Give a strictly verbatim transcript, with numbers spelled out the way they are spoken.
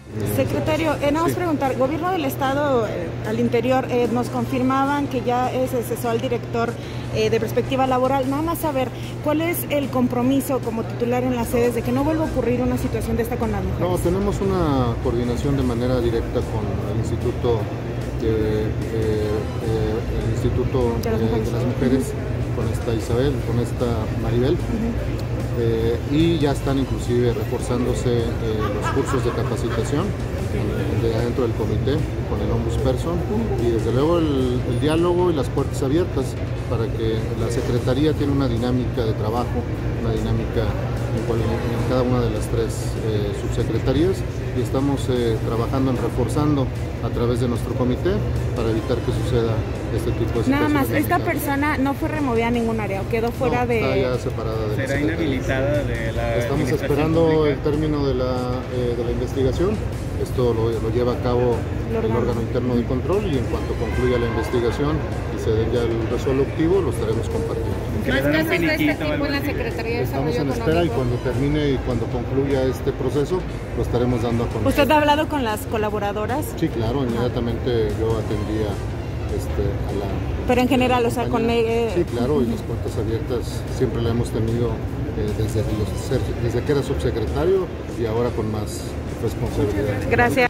Secretario, eh, nada más sí. preguntar, Gobierno del Estado eh, al interior eh, nos confirmaban que ya eh, se cesó al director eh, de Perspectiva Laboral. Nada más saber, ¿cuál es el compromiso como titular en las sedes de que no vuelva a ocurrir una situación de esta con las mujeres? No, tenemos una coordinación de manera directa con el Instituto de, eh, eh, el Instituto de las Mujeres, de las mujeres uh-huh. con esta Isabel, con esta Maribel. Uh-huh. Eh, y ya están inclusive reforzándose eh, los cursos de capacitación eh, de adentro del comité con el ombudsperson y desde luego el, el diálogo y las puertas abiertas para que la Secretaría tiene una dinámica de trabajo, una dinámica en, cual, en cada una de las tres eh, subsecretarías y estamos eh, trabajando en reforzando a través de nuestro comité para evitar que suceda este tipo de situaciones. Nada más, esta persona no fue removida a ningún área o quedó fuera no, de... está ya separada de ¿Será inhabilitada de la Estamos esperando pública? el término de la, eh, de la investigación. Esto lo, lo lleva a cabo el órgano interno de control y en cuanto concluya la investigación y se dé ya el resolutivo, lo estaremos compartiendo. ¿Más casos de este tipo en la Secretaría de Estamos Desarrollo en espera y Económico? cuando termine y cuando concluya este proceso, lo estaremos dando a conocer. ¿Usted ha hablado con las colaboradoras? Sí, claro, inmediatamente yo atendía este, a la... Pero en general, o sea, con... Eh... Sí, claro, y las puertas abiertas siempre la hemos tenido eh, desde, los, desde que era subsecretario y ahora con más responsabilidad. Gracias.